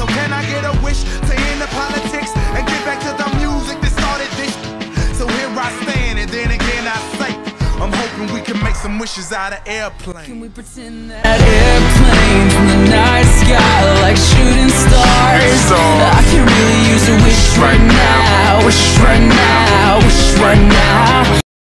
can I get a wish to end the politics and get back to the music that started this? So here I stand, and then again I say, I'm hoping we can make some wishes out of airplanes. Can we pretend that airplanes in the night sky like shooting stars? I can really use a wish right now, wish right now, wish right now.